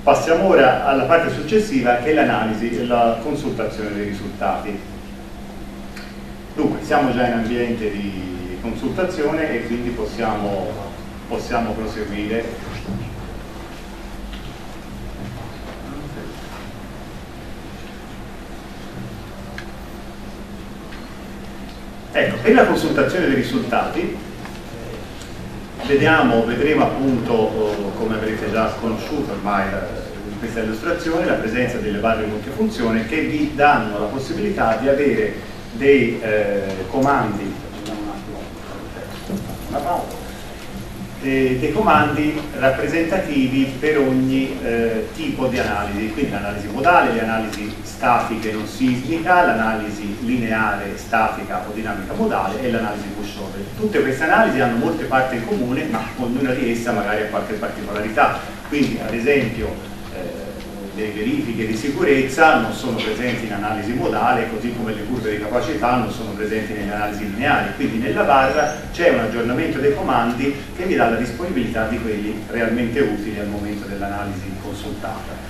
Passiamo ora alla parte successiva, che è l'analisi e la consultazione dei risultati. Dunque, siamo già in ambiente di consultazione e quindi possiamo proseguire. Ecco, per la consultazione dei risultati vedremo appunto, come avrete già conosciuto ormai in questa illustrazione, la presenza delle barre multifunzione che vi danno la possibilità di avere dei comandi, dei comandi rappresentativi per ogni tipo di analisi, quindi l'analisi modale, le analisi statiche non sismica, l'analisi lineare, statica o dinamica modale e l'analisi pushover. Tutte queste analisi hanno molte parti in comune, ma ognuna di esse magari ha qualche particolarità, quindi ad esempio le verifiche di sicurezza non sono presenti in analisi modale, così come le curve di capacità non sono presenti nelle analisi lineari, quindi nella barra c'è un aggiornamento dei comandi che vi dà la disponibilità di quelli realmente utili al momento dell'analisi consultata.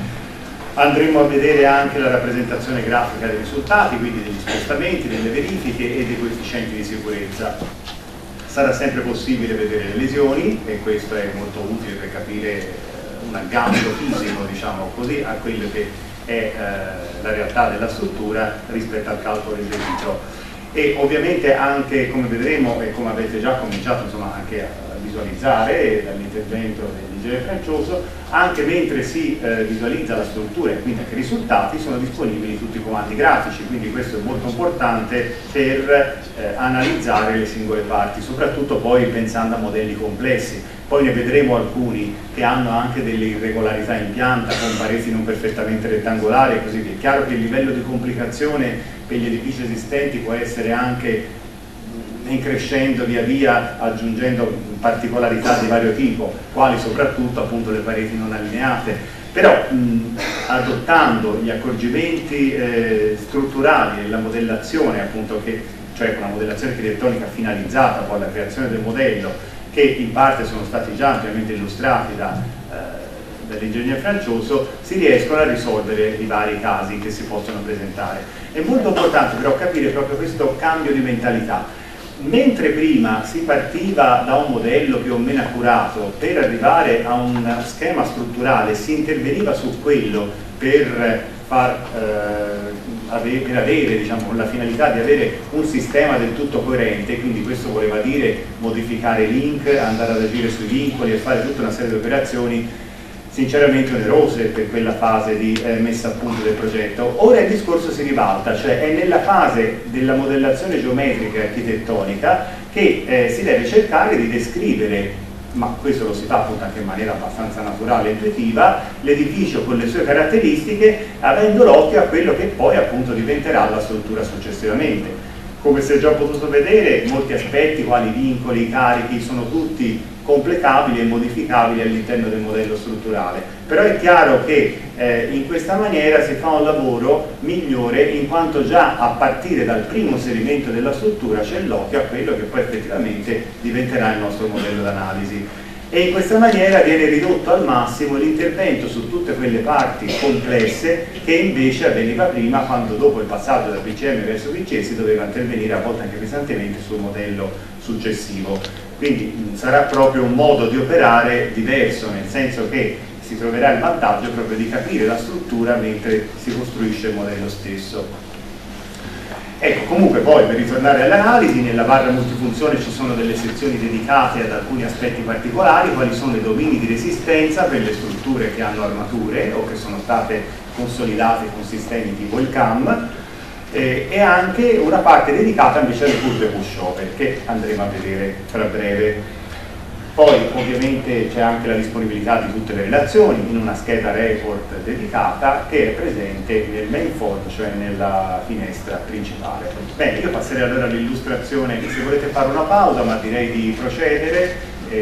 Andremo a vedere anche la rappresentazione grafica dei risultati, quindi degli spostamenti, delle verifiche e dei coefficienti di sicurezza. Sarà sempre possibile vedere le lesioni e questo è molto utile per capire un aggancio fisico, diciamo così, a quello che è la realtà della struttura rispetto al calcolo eseguito. E ovviamente anche, come vedremo e come avete già cominciato insomma, anche a visualizzare dall'intervento dell'ingegnere Francioso, anche mentre si visualizza la struttura e quindi anche i risultati, sono disponibili tutti i comandi grafici, quindi questo è molto importante per analizzare le singole parti, soprattutto poi pensando a modelli complessi. Poi ne vedremo alcuni che hanno anche delle irregolarità in pianta, con pareti non perfettamente rettangolari e così via. È chiaro che il livello di complicazione per gli edifici esistenti può essere anche increscendo via via, aggiungendo particolarità di vario tipo, quali soprattutto appunto le pareti non allineate. Però adottando gli accorgimenti strutturali e la modellazione, appunto, cioè una modellazione architettonica finalizzata poi alla creazione del modello, che in parte sono stati già ampiamente illustrati dall'ingegnere Francioso, si riescono a risolvere i vari casi che si possono presentare. È molto importante però capire proprio questo cambio di mentalità. Mentre prima si partiva da un modello più o meno accurato per arrivare a un schema strutturale, si interveniva su quello per avere diciamo, la finalità di avere un sistema del tutto coerente, quindi questo voleva dire modificare link, andare ad agire sui vincoli e fare tutta una serie di operazioni sinceramente onerose per quella fase di messa a punto del progetto. Ora il discorso si ribalta, cioè è nella fase della modellazione geometrica e architettonica che si deve cercare di descrivere, ma questo lo si fa appunto anche in maniera abbastanza naturale e intuitiva, l'edificio con le sue caratteristiche, avendo l'occhio a quello che poi appunto diventerà la struttura successivamente. Come si è già potuto vedere, molti aspetti quali vincoli, carichi, sono tutti completabili e modificabili all'interno del modello strutturale, però è chiaro che in questa maniera si fa un lavoro migliore, in quanto già a partire dal primo inserimento della struttura c'è l'occhio a quello che poi effettivamente diventerà il nostro modello d'analisi, e in questa maniera viene ridotto al massimo l'intervento su tutte quelle parti complesse che invece avveniva prima, quando dopo il passaggio da PCM verso PC si doveva intervenire a volte anche pesantemente sul modello successivo. Quindi sarà proprio un modo di operare diverso, nel senso che si troverà il vantaggio proprio di capire la struttura mentre si costruisce il modello stesso. Ecco, comunque poi per ritornare all'analisi, nella barra multifunzione ci sono delle sezioni dedicate ad alcuni aspetti particolari, quali sono i domini di resistenza per le strutture che hanno armature o che sono state consolidate con sistemi tipo il CAM, e anche una parte dedicata invece alle curve pushover che andremo a vedere tra breve. Poi ovviamente c'è anche la disponibilità di tutte le relazioni in una scheda report dedicata che è presente nel main form, cioè nella finestra principale. Bene, io passerei allora all'illustrazione, se volete fare una pausa, ma direi di procedere,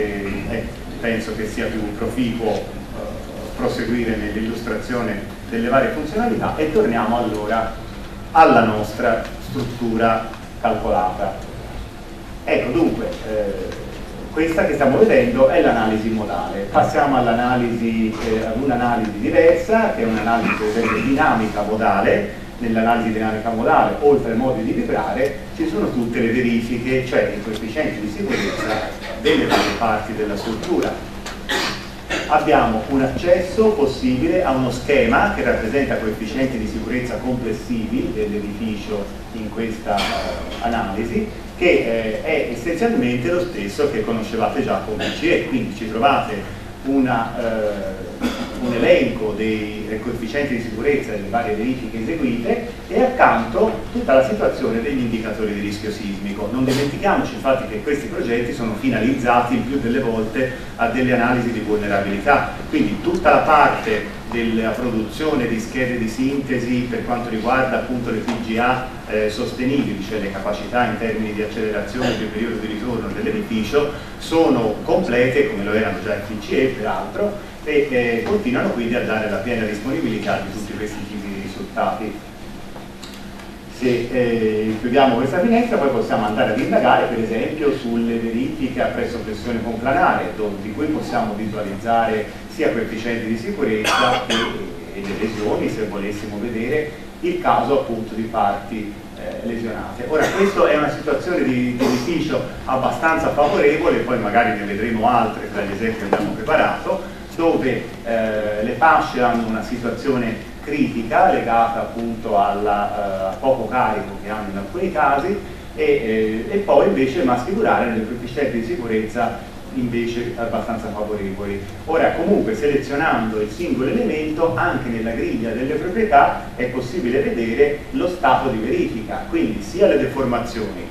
penso che sia più proficuo proseguire nell'illustrazione delle varie funzionalità, e torniamo allora alla nostra struttura calcolata. Ecco, dunque, Questa che stiamo vedendo è l'analisi modale. Passiamo all'analisi, ad un'analisi diversa, che è un'analisi per esempio dinamica modale. Nell'analisi dinamica modale, oltre ai modi di vibrare, ci sono tutte le verifiche, cioè i coefficienti di sicurezza delle varie parti della struttura. Abbiamo un accesso possibile a uno schema che rappresenta coefficienti di sicurezza complessivi dell'edificio in questa analisi, che è essenzialmente lo stesso che conoscevate già come ICE, quindi ci trovate un elenco dei coefficienti di sicurezza delle varie verifiche eseguite e accanto tutta la situazione degli indicatori di rischio sismico. Non dimentichiamoci infatti che questi progetti sono finalizzati il più delle volte a delle analisi di vulnerabilità, quindi tutta la parte della produzione di schede di sintesi per quanto riguarda appunto le PGA sostenibili, cioè le capacità in termini di accelerazione del periodo di ritorno dell'edificio, sono complete come lo erano già i PCE peraltro, e continuano quindi a dare la piena disponibilità di tutti questi tipi di risultati. Se chiudiamo questa finestra poi possiamo andare ad indagare per esempio sulle verifiche a pressio-pressione conclanare, di cui possiamo visualizzare sia coefficienti di sicurezza che le lesioni, se volessimo vedere il caso appunto di parti lesionate. Ora, questa è una situazione di edificio abbastanza favorevole, poi magari ne vedremo altre tra gli esempi che abbiamo preparato, dove le fasce hanno una situazione critica legata appunto a poco carico che hanno in alcuni casi e poi invece maschi durare nelle coefficienti di sicurezza invece abbastanza favorevoli. Ora comunque selezionando il singolo elemento anche nella griglia delle proprietà è possibile vedere lo stato di verifica, quindi sia le deformazioni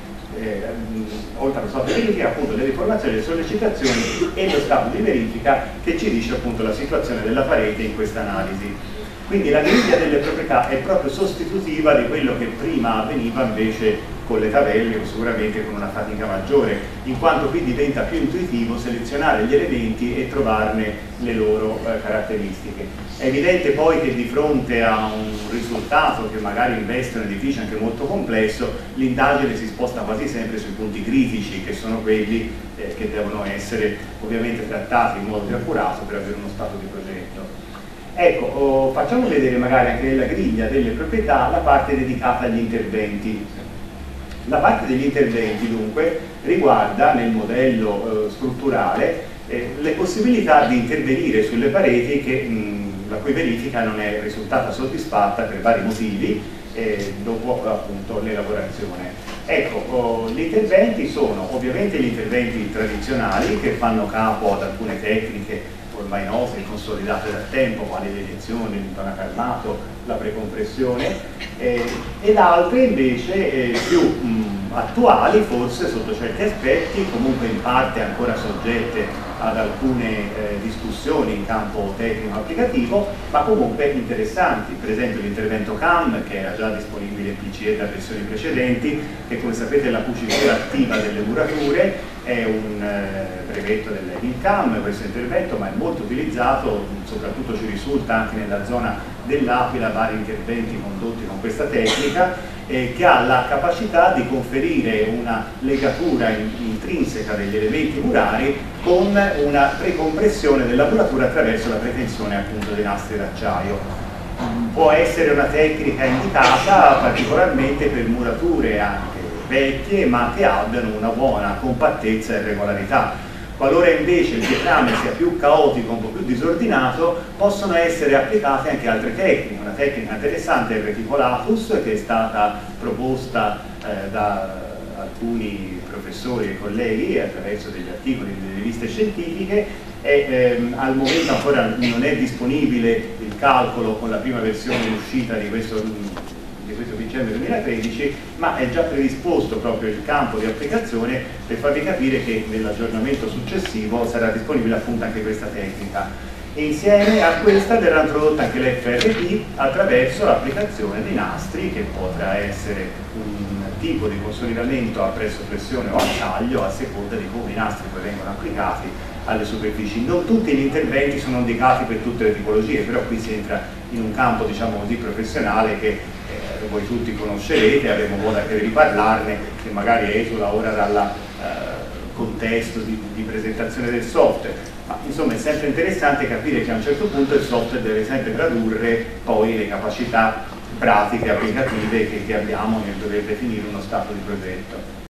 oltre allo stato di verifica appunto le deformazioni, le sollecitazioni e lo stato di verifica che ci dice appunto la situazione della parete in questa analisi. Quindi la griglia delle proprietà è proprio sostitutiva di quello che prima avveniva invece con le tabelle o sicuramente con una fatica maggiore, in quanto qui diventa più intuitivo selezionare gli elementi e trovarne le loro caratteristiche. È evidente poi che di fronte a un risultato che magari investe un edificio anche molto complesso, l'indagine si sposta quasi sempre sui punti critici, che sono quelli che devono essere ovviamente trattati in modo più accurato per avere uno stato di progetto. Ecco, facciamo vedere magari anche nella griglia delle proprietà la parte dedicata agli interventi. La parte degli interventi dunque riguarda nel modello strutturale le possibilità di intervenire sulle pareti la cui verifica non è risultata soddisfatta per vari motivi dopo appunto l'elaborazione. Ecco, gli interventi sono ovviamente gli interventi tradizionali che fanno capo ad alcune tecniche ormai note e consolidate dal tempo, quali le iniezioni, l'intonaco armato, la precompressione, ed altre invece più attuali, forse sotto certi aspetti, comunque in parte ancora soggette ad alcune discussioni in campo tecnico-applicativo, ma comunque interessanti. Per esempio l'intervento CAM, che era già disponibile in PCE da versioni precedenti, che come sapete è la cucitura attiva delle murature, è un brevetto dell'Evincam questo intervento, ma è molto utilizzato, soprattutto ci risulta anche nella zona dell'Aquila vari interventi condotti con questa tecnica, che ha la capacità di conferire una legatura intrinseca degli elementi murari con una precompressione della muratura attraverso la pretensione appunto dei nastri d'acciaio. Può essere una tecnica indicata particolarmente per murature anche vecchie ma che abbiano una buona compattezza e regolarità. Qualora invece il pietrame sia più caotico, un po' più disordinato, possono essere applicate anche altre tecniche. Una tecnica interessante è il reticolatus, che è stata proposta da alcuni professori e colleghi attraverso degli articoli delle riviste scientifiche e al momento ancora non è disponibile il calcolo con la prima versione in uscita di questo dicembre 2013, ma è già predisposto proprio il campo di applicazione per farvi capire che nell'aggiornamento successivo sarà disponibile appunto anche questa tecnica. E insieme a questa verrà introdotta anche l'FRP attraverso l'applicazione dei nastri, che potrà essere un tipo di consolidamento a pressio-pressione o a taglio a seconda di come i nastri poi vengono applicati alle superfici. Non tutti gli interventi sono indicati per tutte le tipologie, però qui si entra in un campo diciamo così professionale che voi tutti conoscerete, avremo modo anche di riparlarne, che magari esula ora dalla contesto di presentazione del software, ma insomma è sempre interessante capire che a un certo punto il software deve sempre tradurre poi le capacità pratiche, applicative che abbiamo nel dover definire uno stato di progetto.